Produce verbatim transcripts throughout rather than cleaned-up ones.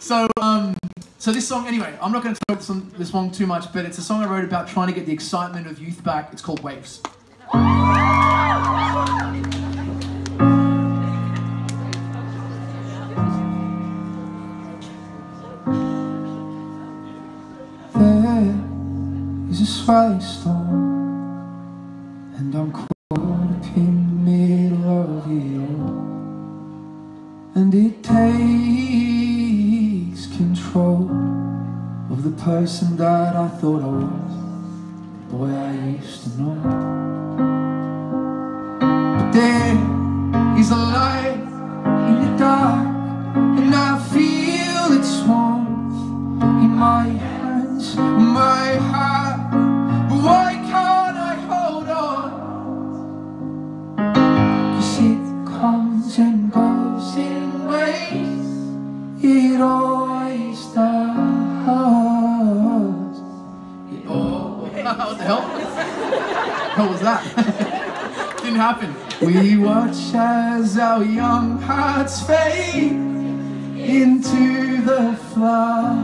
So, um, so this song, anyway, I'm not going to talk this, on, this one too much, but it's a song I wrote about trying to get the excitement of youth back. It's called Waves. There is a swelling storm, and I'm caught up in the middle of it all. And it takes control of the person that I thought I was, the boy I used to know. But there is a light in the dark, and I feel its warmth in my hands, my heart. But why can't I hold on? 'Cause it comes and goes in waves, it always does. It always What the hell? What was that? Didn't happen. We watch as our young hearts fade into the flood,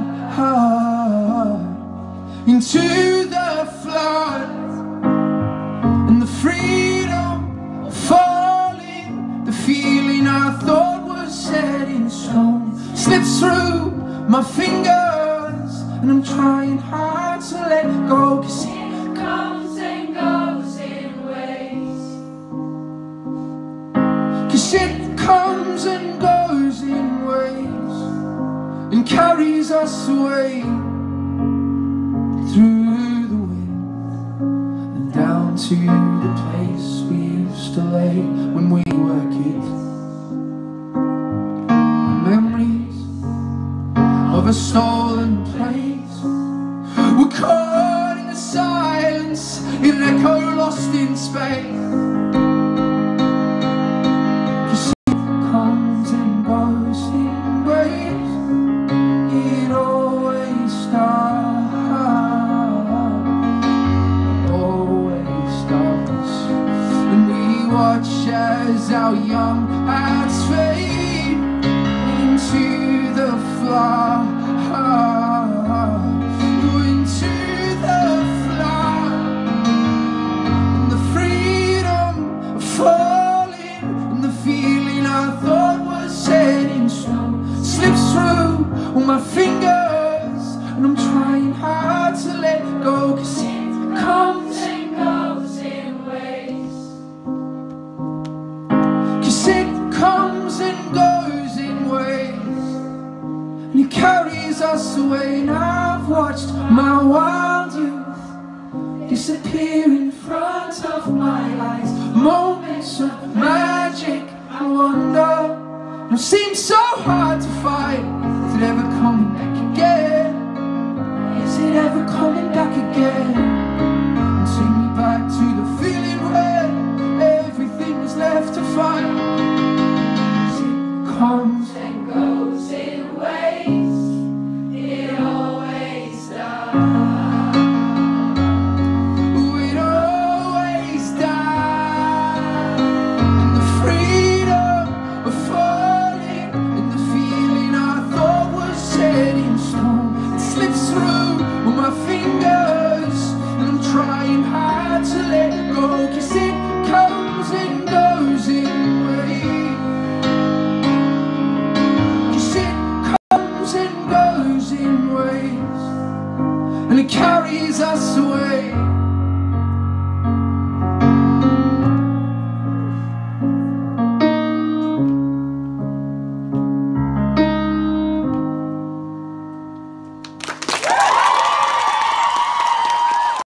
into the flood, and the freedom of falling, the feeling I thought was set in stone, slips through my fingers, and I'm trying hard to let go, 'cause it comes and goes in waves. 'Cause it comes and goes in waves, and carries us away through the wind, and down to the place we used to lay when we were kids. Memories of a stolen place, we're caught in the silence, in an echo lost in space. As our young hearts fade into the flood, into the flood, and the freedom of falling, and the feeling I thought was set in stone, slips through all my fingers, and I'm trying hard to let go, 'cause it comes and goes in waves. It comes and goes in waves, and it carries us away. And I've watched my wild youth disappear in front of my eyes, moments of magic and wonder. It seems so hard to find.